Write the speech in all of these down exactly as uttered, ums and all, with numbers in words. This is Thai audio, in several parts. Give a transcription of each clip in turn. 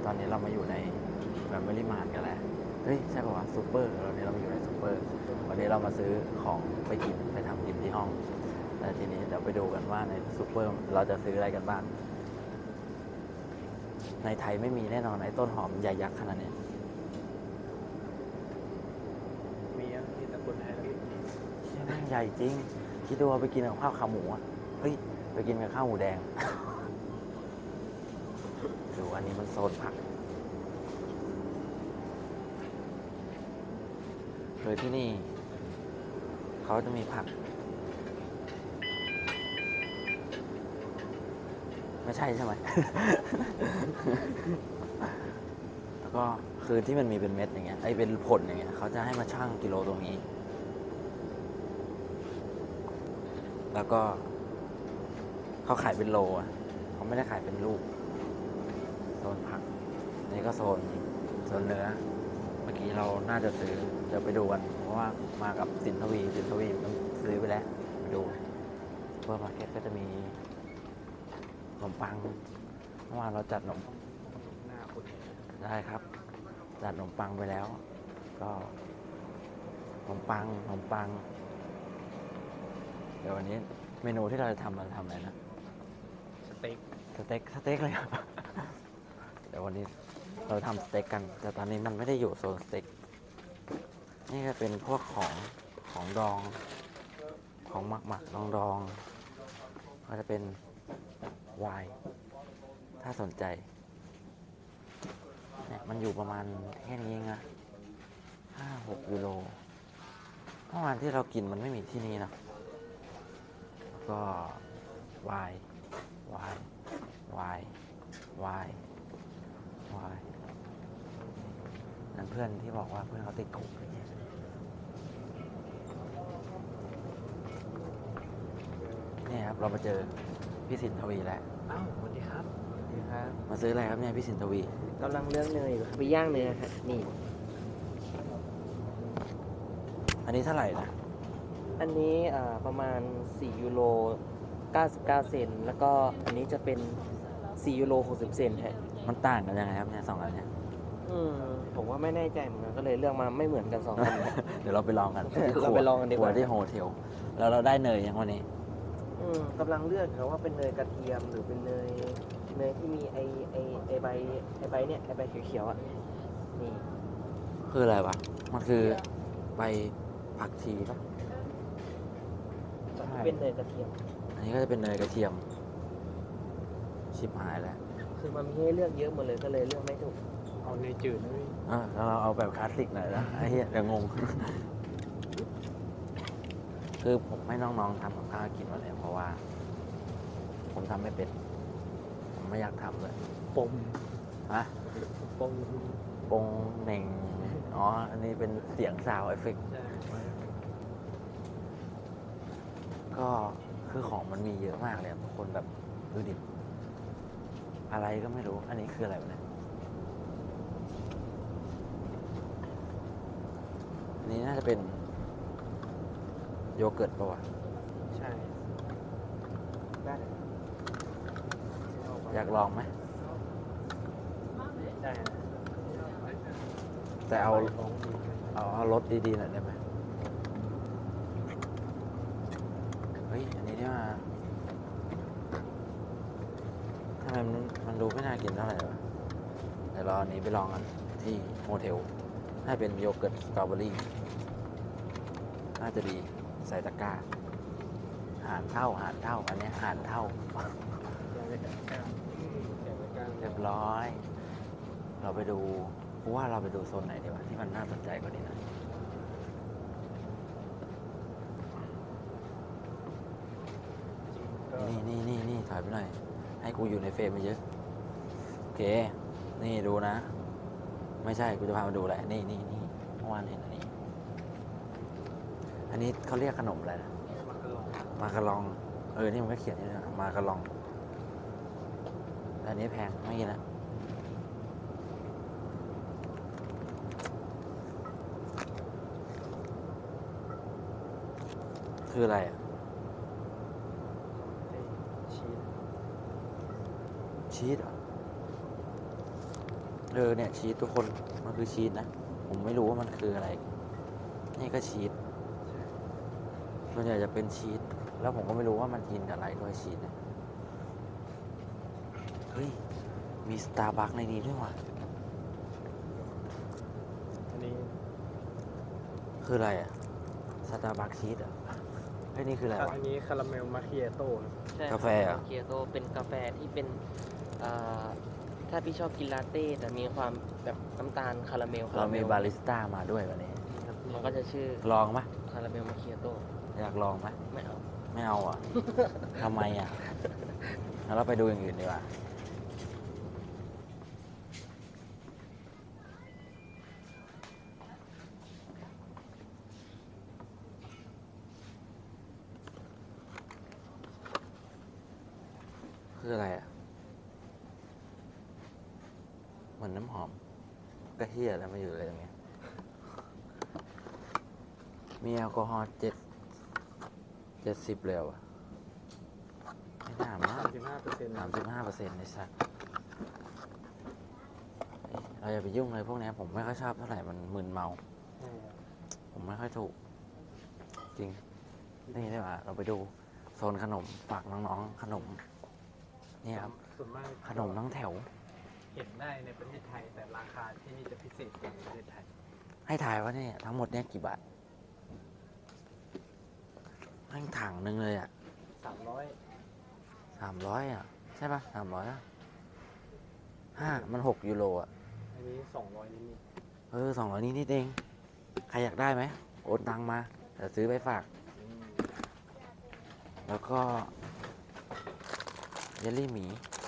อนนี้เรามาอยู่ในแบบไม่ได้มาร์ทกันแล้วเฮ้ยใช่ป่าวะซูเปอร์ตอนนี้เรามาอยู่ในซูเปอร์วันนี้เรามาซื้อของไปกินไปทำกินที่ห้องแต่ทีนี้เดี๋ยวไปดูกันว่าในซูเปอร์เราจะซื้ออะไรกันบ้างในไทยไม่มีแน่นอนไอ้ต้นหอมใหญ่ยักษ์ขนาดนี้มีอ่ะมีแต่คนไทยแล้วใช่แม่งใหญ่จริงคิดดูว่าไปกินกับข้าวขาหมูอ่ะเฮ้ยไปกินกับข้าวหมูแดงดูอันนี้มันโซนผักโดยที่นี่เขาจะมีผักไม่ใช่ใช่ไหม แล้วก็คือที่มันมีเป็นเม็ดอย่างเงี้ยไอ้เป็นผลอย่างเงี้ยเขาจะให้มาชั่งกิโลตรงนี้แล้วก็เขาขายเป็นโลอ่ะเขาไม่ได้ขายเป็นลูกโซนผักนี่ก็โซนโซนเนื้อเมื่อกี้เราน่าจะซื้อเดี๋ยวไปดูกันเพราะว่ามากับสินทวีสินทวีมันซื้อไปแล้วไปดูเพื่อมาร์เก็ตก็จะมีขนมปังเมื่อวานเราจัดขนมหน้าคนได้ครับจัดขนมปังไปแล้วก็ขนมปังขนมปังเดี๋ยววันนี้เมนูที่เราจะทำเราจะทำอะไรนะสเต็กสเต็กสเต็กเลยครับ เดี๋ยววันนี้เราทำสเต็กกันแต่ตอนนี้มันไม่ได้อยู่โซนสเต็กนี่ก็เป็นพวกของของดองของหมักหมักดองดองก็จะเป็นไวน์ถ้าสนใจเนี่ยมันอยู่ประมาณแค่นี้เองนะห้าหกยูโรเมื่อวานที่เรากินมันไม่มีที่นี่นะแล้วก็ไวน์ไวน์ไวน์ไวน์ไวน์นั่นเพื่อนที่บอกว่าเพื่อนเขาติดคุกอะไรเงี้ยนี่ครับเรามาเจอพี่สินทวีแล้วอ้าวสวัสดีครับสวัสดีครับมาซื้ออะไรครับเนี่ยพี่สินทวีกำลังเลือกเนยอยู่ไปย่างเนื้อฮะนี่อันนี้เท่าไหร่นะอันนี้อ่าประมาณสี่ยูโรเก้าสิบเก้าเซนต์แล้วก็อันนี้จะเป็นสี่ยูโรหกสิบเซนต์ฮะมันต่างกันยังไงครับเนี่ยสองอันเนี่ยอืมผมว่าไม่แน่ใจเหมือนกันก็เลยเลือกมาไม่เหมือนกันสองอันฮะเดี๋ยวเราไปลองกันที่เราไปลองกันดีกว่าครัที่โฮเทลแล้วเราได้เนยยังวันนี้อืมกำลังเลือกครับว่าเป็นเนยกระเทียมหรือเป็นเนยเนยที่มีไอไอไอใบไอใบเนี่ยไอใบเขียวๆอ่ะนี่คืออะไรวะมันคือใบผักชีปะเป็นเนยกระเทียมอันนี้ก็จะเป็นเนยกระเทียมชิบหายแล้วคือมันมีให้เลือกเยอะหมดเลยก็เลยเลือกไม่ถูกเอาในจืดนะพี่อ่ะแล้วเราเอาแบบคลาสสิกหน่อยนะไอ้เหี้ยเดี๋ยวง ง คือผมให้น้องๆทำกับข้าวกินมาแล้วเพราะว่า ผมทำไม่เป็น ผมไม่อยากทำเลยปมฮะปมปงเหน่งอ๋ออันนี้เป็นเสียงซาวเอฟเฟกต์ใช่ก็คือของมันมีเยอะมากเลยทุกคนแบบดูดิอะไรก็ไม่รู้ อันนี้คืออะไรวะเนี่ยอันนี้น่าจะเป็นโยเกิร์ตป่าวะใช่ได้อยากลองไหมได้แต่เอาของดีเอาเอารสดีๆหน่อยได้ไหมเฮ้ยอันนี้เนี่ยทำไมมันมันดูไม่น่ากินเท่าไหร่วะเดี๋ยวรออันนี้ไปลองกันที่โฮเทลน่าเป็นโยเกิร์ตสตรอเบอรี่น่าจะดีใส่ตะกร้าหารเท่าหารเท่าอันเนี้ยหารเท่าได้แต่กล้าแต่ไม่กล้าเรียบร้อย เราไปดูเพราะว่าเราไปดูโซนไหนดีวะที่มันน่าสนใจกว่านี้นะนี่นี่นี่นี่ถอยไปหน่อย ให้กูอยู่ในเฟรมมาเยอะโอเค นี่ดูนะ ไม่ใช่กูจะพามาดูแหละนี่นี่นี่เมื่อวานเห็นอันนี้ อันนี้เขาเรียกขนมอะไรนะมาการะลอง เออ นี่มันก็เขียนอยู่นะมาการะลองแต่อันนี้แพงไม่กินละคืออะไรอ่ะชีสชีสเหรอเออเนี่ยชีสทุกคนมันคือชีสนะ ผมไม่รู้ว่ามันคืออะไร นี่ก็ชีสส่วนใหญ่จะเป็นชีสแล้วผมก็ไม่รู้ว่ามันกินกับอะไรด้วยชีสเนี่ยเฮ้ย มีสตาร์บัคในนี้ด้วยว่ะอันนี้คืออะไรอ่ะสตาร์บัคชีสอ่ะเฮ้ยนี่คืออะไรวะอันนี้คาราเมลมาเคียโต้ครับใช่กาแฟเหรอเคียโตเป็นกาแฟที่เป็นเอ่อถ้าพี่ชอบกินลาเต้แต่มีความแบบน้ำตาลคาราเมลเรามีบาริสต้ามาด้วยวันนี้มันก็จะชื่อลองไหมคาราเมลมาเคียโตอยากลองไหมไม่เอาไม่เอาอ่ะ ทำไมอ่ะแล้วเราไปดูอย่างอื่นดีกว่าคืออะไรอ่ะเหมือนน้ำหอมก็เฮียแล้วมาอยู่อะไรตรงเนี้ยมีแอลกอฮอล์เจ็ดเจ็ดสิบเลยว่ะไม่น่ามั้งสามสิบห้าเปอร์เซ็นต์สามสิบห้าเปอร์เซ็นต์ในสัตว์เราอย่าไปยุ่งเลยพวกนี้ผมไม่ค่อยชอบเท่าไหร่ มันมึนเมา ผมไม่ค่อยถูก จริง นี่ได้ป่ะเราไปดูโซนขนมฝากน้องๆขนม นี่ครับส่วนมากขนมทั้งแถวเห็นได้ในประเทศไทยแต่ราคาที่นี่จะพิเศษกว่าประเทศไทยให้ถ่ายว่าเนี่ยทั้งหมดเนี่ยกี่บาทแม่งถังหนึ่งเลยอ่ะสามร้อยสามร้อยอ่ะ ใช่ป่ะสามร้อยอ่ะห้ามันหกยูโรอ่ะอันนี้สองร้อยนิดเออสองร้อยนิดนิดเอง ใครอยากได้ไหมโอนตังมาเดี๋ยวซื้อไปฝากๆอืมแล้วก็ เยลลี่หมี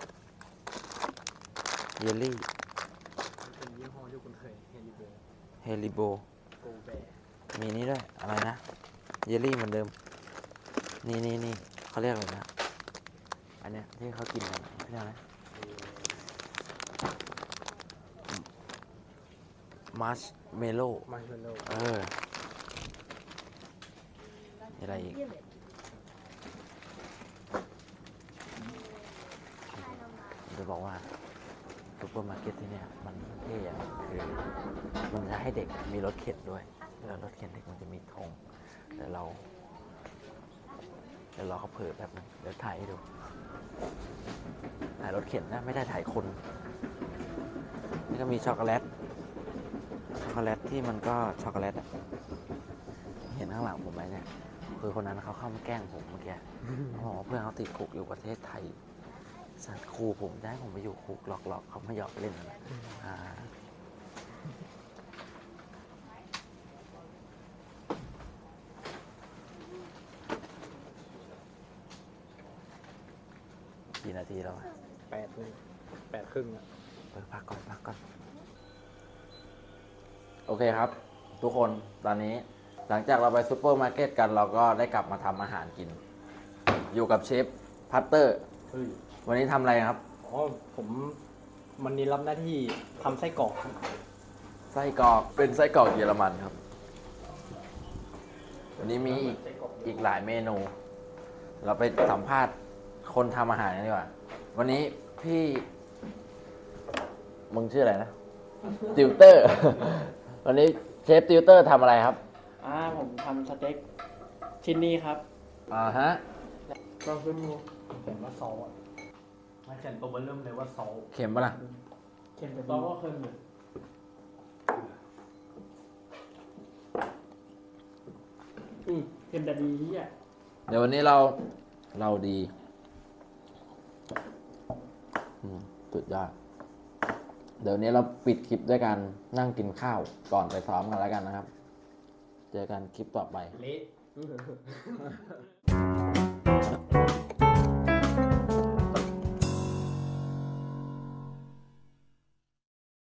เยลลี่เป็นยี่ห้อที่คุณเคยเฮลิโบเฮลิโบโกแบร์มีนี้ด้วย อะไรนะ เยลลี่เหมือนเดิม นี่นี่นี่เขาเรียกอะไรนะ อันเนี้ยที่เขากินกันเขาเรียกอะไรมาร์ชเมลโล่มาร์ชเมลโล่เออมีอะไรอีก จะบอกว่าซุปเปอร์มาร์เก็ตที่เนี่ยมันเท่อะคือมันจะให้เด็กมีรถเข็นด้วยแล้วรถเข็นเด็กมันจะมีธงเดี๋ยวเราเดี๋ยวเราเขาเผลอแบบนึงเดี๋ยวถ่ายให้ดูถ่ายรถเข็นนะไม่ได้ถ่ายคนนี่ก็มีช็อกโกแลตช็อกโกแลตที่มันก็ช็อกโกแลตอะเห็นข้างหลังผมไหมเนี่ยคือคนนั้นเขาเข้ามาแกล้งผมเมื่อกี้เขาบอกว่าเพื่อนเขาติดคุกอยู่ประเทศไทย สัตว์ครูผมจะให้ผมไปอยู่คุกหลอกๆเขาไม่ยอมเล่นนะอ่ากี่นาทีแล้วอะแปดนี่แปดครึ่งอ่ะเออพักก่อนพักก่อน โอเคครับ ทุกคนตอนนี้หลังจากเราไปซูเปอร์มาร์เก็ตกันเราก็ได้กลับมาทำอาหารกิน อยู่กับเชฟพัตเตอร์เฮ้ยวันนี้ทำอะไรครับอ๋อผมวันนี้รับหน้าที่ทำไส้กรอกครับไส้กรอกเป็นไส้กรอกเยอรมันครับ วันนี้มีอีกอีกหลายเมนู เราไปสัมภาษณ์คนทำอาหารกันดีกว่า วันนี้พี่ มึงชื่ออะไรนะ ติวเตอร์ วันนี้เชฟติวเตอร์ทำอะไรครับอ่าผมทำสเต็กชิ้นนี้ครับอ่าฮะก็คือเขียนว่าซอสอ่ะมาเขียนตัวเบอร์เริ่มเลยว่าซอสเข็มปะล่ะเขียนเป็นซอสก็เค็มอยู่อืมเค็มแต่ดีที่อ่ะเดี๋ยววันนี้เราเราดีอืมสุดยอด เดี๋ยวนี้เราปิดคลิปด้วยการนั่งกินข้าวก่อนไปซ้อมกันแล้วกันนะครับ เจอกันคลิปต่อไปเละ